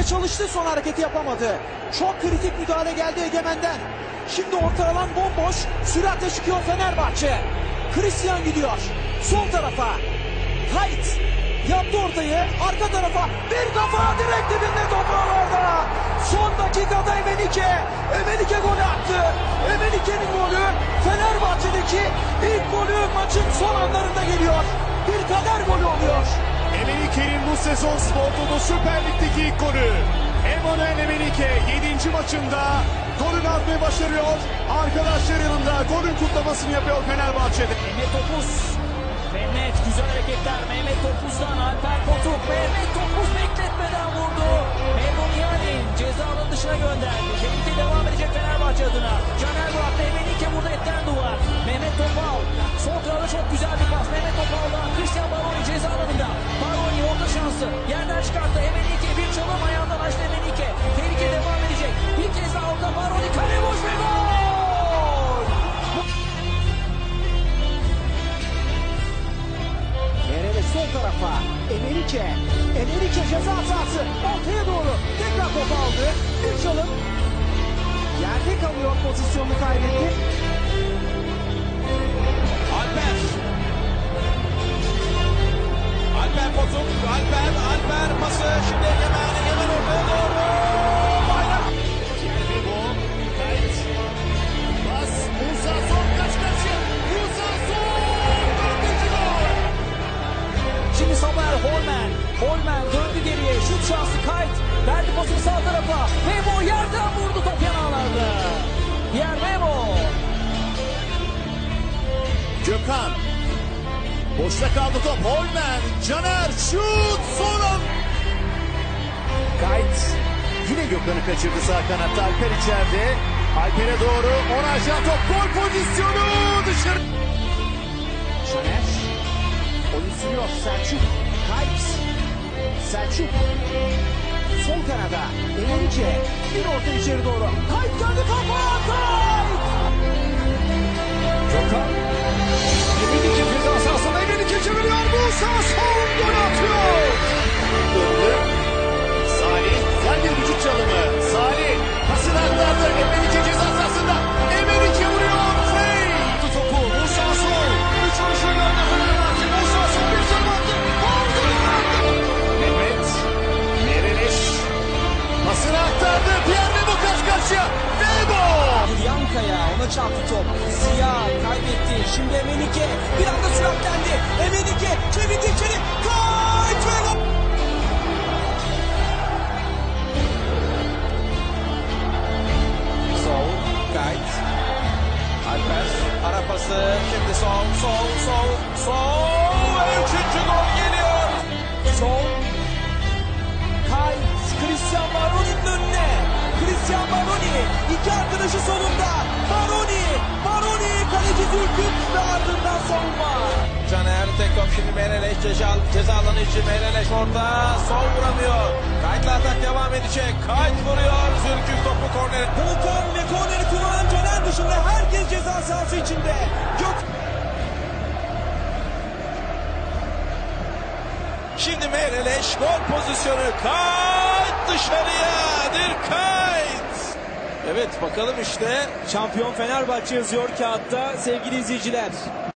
çalıştı, son hareketi yapamadı. Çok kritik müdahale geldi Egemen'den. Şimdi orta alan bomboş. Süratle çıkıyor Fenerbahçe. Christian gidiyor. Sol tarafa. Kayıt. Yaptı ortayı. Arka tarafa. Bir kafa direkt dibinde toprağı orada. Son dakikada Emenike. Emenike golü attı. Emenike'nin golü Fenerbahçe'deki ilk golü maçın son anlarında geliyor. Bir kader golü oluyor. Emenike'nin bu sezon Spor Toto Süper Lig'deki ilk golü. Emanuel Emenike 7. maçında golün atmayı başarıyor. Arkadaşlar yanında golün kutlamasını yapıyor Fenerbahçe'de. Mehmet Topuz. Mehmet güzel hareketler. Mehmet Topuz'dan Alper Potuk. Mehmet Topuz bekletmeden vurdu. Memnun Yanin ceza alanı dışına gönderdi. Tehlike devam edecek Fenerbahçe adına. Caner Burak'ta Emenike vurdu, etten duvar. Mehmet Topal. Sol tarafta çok güzel bir pas. Mehmet Topal'dan Christian Baroni ceza alanında. Baroni orta şansı. Yerden çıkarttı. Emenike bir çalım ayağından açtı Emenike. Tehlike devam edecek. Bir kez daha orada Baroni kale boş ve gol! Sol tarafa Emenike. Emenike ceza sahası ortaya doğru tekrar topu aldı. Bir çalım. Yerde kalıyor, pozisyonunu kaybetti. Alper Potuk. Alper pası şimdi Egemen ortaya doğru. Bayrak. Bu kayıt. Bas. Musa son kaç. Musa son. 4. gol. Şimdi Samuel Holmen. Holmen döndü geriye. Şut şansı Kayt. Verdi pasını sağ tarafa. Memo yerden vurdu, top yanağlarda. Diğer Memo. Gökhan. Boşta kaldı top. Holmen. Caner. Şut. Son an. Kayt. Yine Gökhan'ı kaçırdı sağ kanatta. Alper içeride. Alper'e doğru. Ona aşağı top. Gol pozisyonu. Dışarı. Caner. Oyun sürüyor. Selçuk. Kayıt. Selçuk. Sol kanada. Emenike. Bir orta içeri doğru. Kayıt geldi, kafa. Kayıt. Gökhan. Emenike ceza sahasında. Emenike çeviriyor. Musa son gol atıyor. Döndü. Salih. Güzel bir vücut çalımı. Salih. Pasını aktardı. Emenike ceza sahasında. Emenike vuruyor. Fey. Topu. Musa son. Üç vuruşu gönderdi Fenerbahçe. Musa son bir çalım attı. Mehmet. Mereleş. Pasını aktardı. Pierre Memo karşıya. Memo. Yankaya, ona çarptı top. Siyah kaybetti. Şimdi Emenike. Bir anda süratlendi. Emenike çevirdi içeri. Kayıt ve gol. Sol. Kayıt. Alper. Ara pası. Şimdi sol. Ve 3. gol geliyor. Sol. Kayıt. Christian Baroni'nin önüne. Christian Baroni. İki arkadaşı solunda. Baroni. Kaleci Zülküf ve ardından savunma. Caner tek top şimdi Mereleş ceza alanı için Mereleş orada. Sol vuramıyor. Kayıtla atak devam edecek. Kayıt vuruyor. Zülküf topu korner. Volkan ve korneri kullanan Caner dışında herkes ceza sahası içinde. Şimdi Mereleş gol pozisyonu. Kayıt dışarıya. Kayıt. Evet, bakalım işte. Şampiyon Fenerbahçe yazıyor kağıtta sevgili izleyiciler.